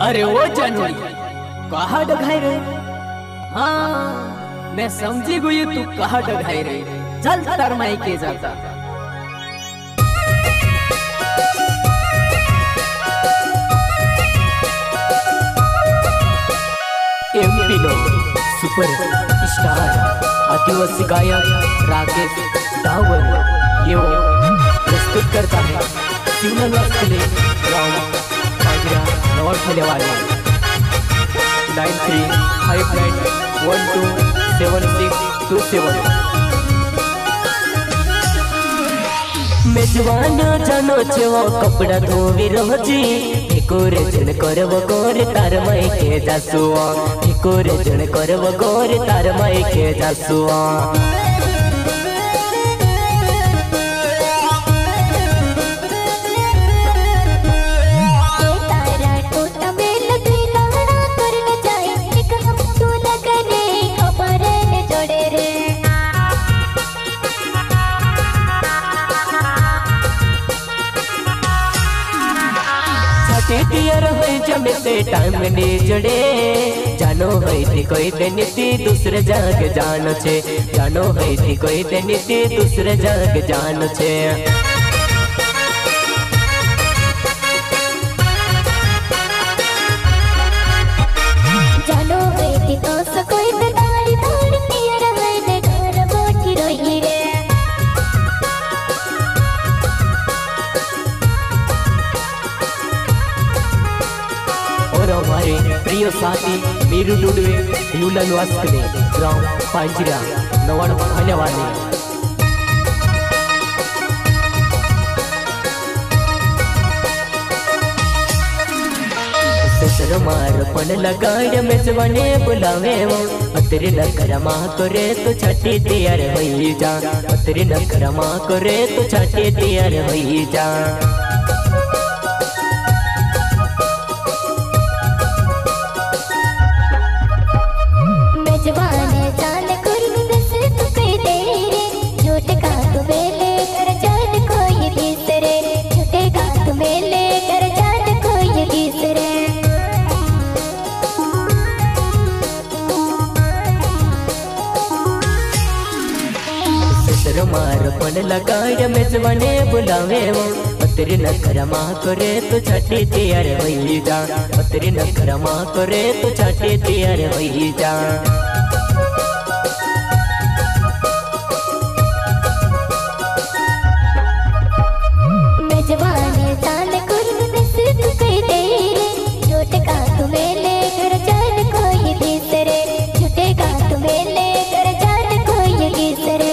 अरे वो जानवरी कहाँ डघाई रे? हाँ मैं समझी गई तू कहाँ डघाई रे। चल तार माई के जाता। एमपी लोग सुपर स्टार आदिवासी गायक राकेश डावल ये प्रस्तुत करता है सिग्नल वाले गाँव काजरा नवर फलेवाले 9359127627। मेजवान जानो छो कपड़ा धोवी रोजी एकोरे जन करव गोर तार माई के जासुआ एकोरे जन करव गोर तार माई के जासुआ। टीयर होई जमे से टाइम ने जड़े जानो होई थी कोई देनीति दूसरे जग जानो छे जानो होई थी कोई देनीति दूसरे जग जानो छे। जानो होई थी तो कोई बेदारी दारी टीयर होई ने घर बैठी रही रे। हमारे प्रिय साथी मीरू डुडवे यूलन वास्कले ग्राम पांजिरा नवाड़ फलेवाले। मार पन लगाड़ मेजवाने बुलावे वो अतरे नकरमा करे तो छठी तैयार होई जा अतरे नकरमा करे तो छठी तैयार होई जा। मार पन लगाड़ मेजवाने बुलावे वो अतरे नकरमा करे तो छठी तैयार होई जा अतरे नकरमा करे तो छठी तैयार होई जा। मेजवाने जान कुर्ब में सिर्फ कई तेरे झूठेगा तुम्हें लेकर जान कोई तीसरे झूठेगा तुम्हें लेकर जान कोई तीसरे।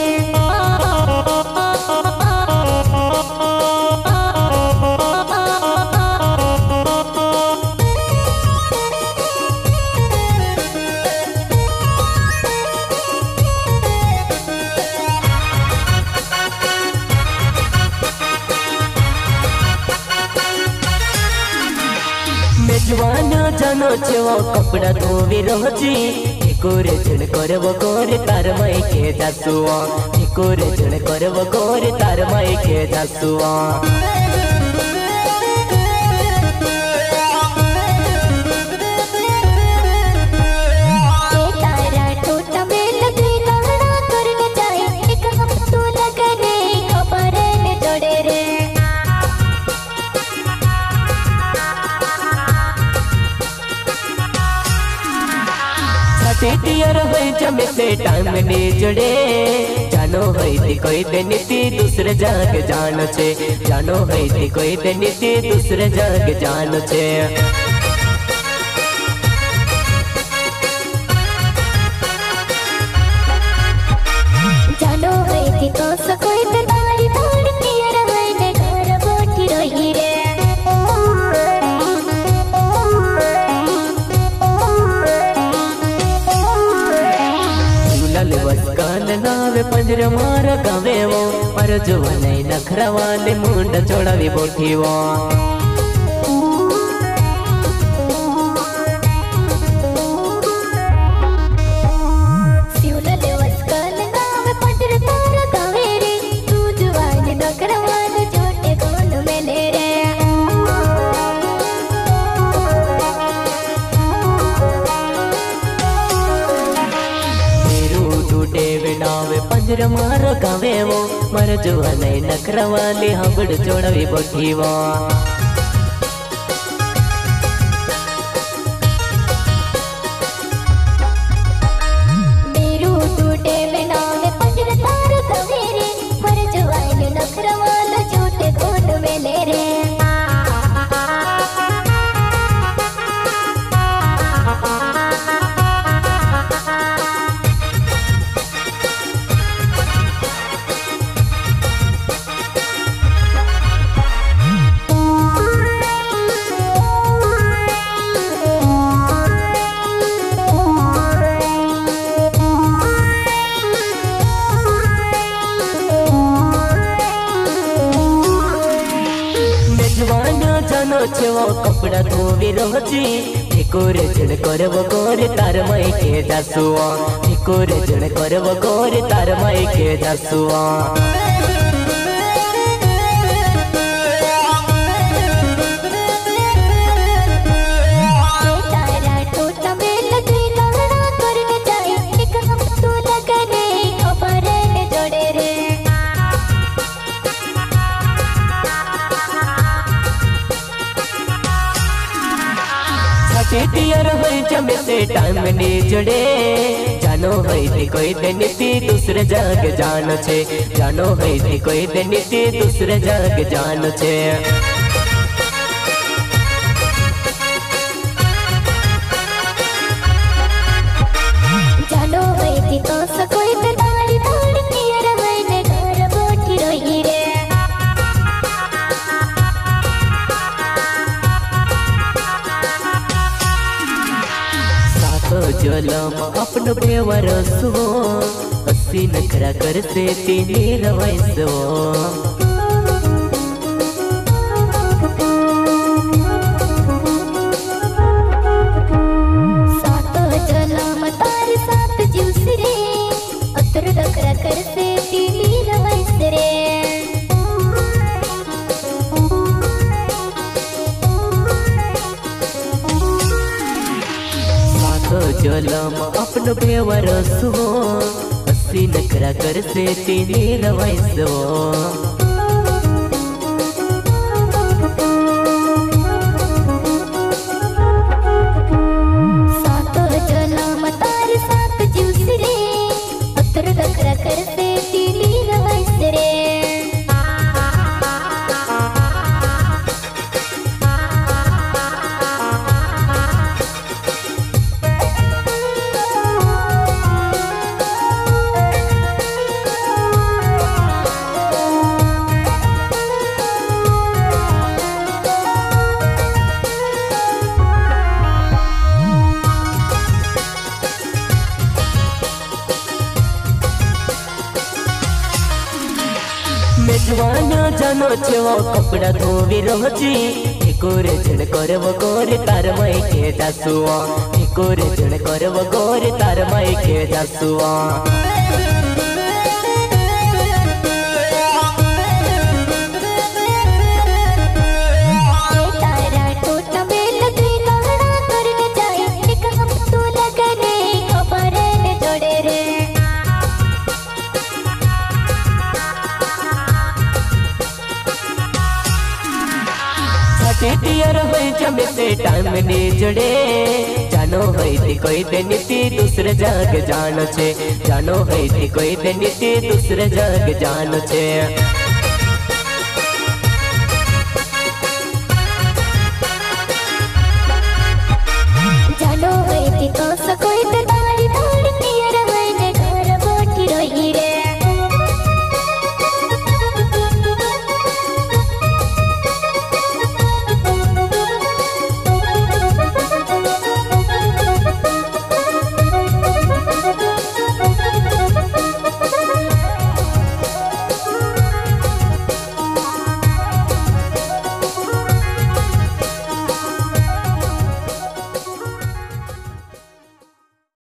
मेजवान जानो छो कपड़ा धोवी रोजी एकोरे जन करव गोर तार माई के जासुआ एकोरे जन करव गोर तार माई के जासुआ। टीयर होई जमे से टाइम ने जड़े जानो होई थी कोई देनीति दूसरे जग जानो छे जानो होई थी कोई देनीति दूसरे जग जानो छे। जानो होई थी तो कोई बेदारी दारी टीयर होई ने घर बैठी रही रे। नावे पंजर मार गावे वो पर जो नहीं नखरा वाले मुंड छोड़ावी बोठी वो। मंदिर मारो गावे वो मार जुआ नहीं नखरवाली हबड़ जोड़वी बोठी वो मेरू टूटे बिना में मंदिर तारो गावे रे मार जुआ नहीं नखरवाला झूठे कोट में ले रे जानो छेवो कपड़ा धोबी रोजी भिकोरे जण करबो गोरे तार माई के जासुआ भिकोरे जण करबो गोरे तार माई के जासुआ टीयर होई जमे से टाइम ने जड़े जानो होई थी कोई दिन थी दूसरे जग जान छे जानो होई थी कोई दिन थी दूसरे जग जान छे जानो होई थी तो सकोई पे दाड़ी दाड़ी टीयर होई ने घर बोठी रोई रे जलम अपनो बेवर सुवो अस्सी नखरा कर से तीनी रवाइसो सातो जलम तार सात जूस रे अतर नखरा कर से तीनी रवाइस रे जलम अपनो बेवर सुवो अस्सी नखरा कर से तीनी रवाइसो सातो जलम तार सात जूस रे अतर नखरा कर से तीनी रवाइस रे मेजवाना जानो छेवो कपड़ा धोबी रोजी भिकोरे जण करबो गोरे तार माई के जासुआ भिकोरे जण करबो गोरे तार माई के जासुआ टीयर होई जमे से टाइम ने जड़े जानो होई थी कोई दिन थी दूसरे जग जान छे जानो होई थी कोई दिन थी दूसरे जग जान छे।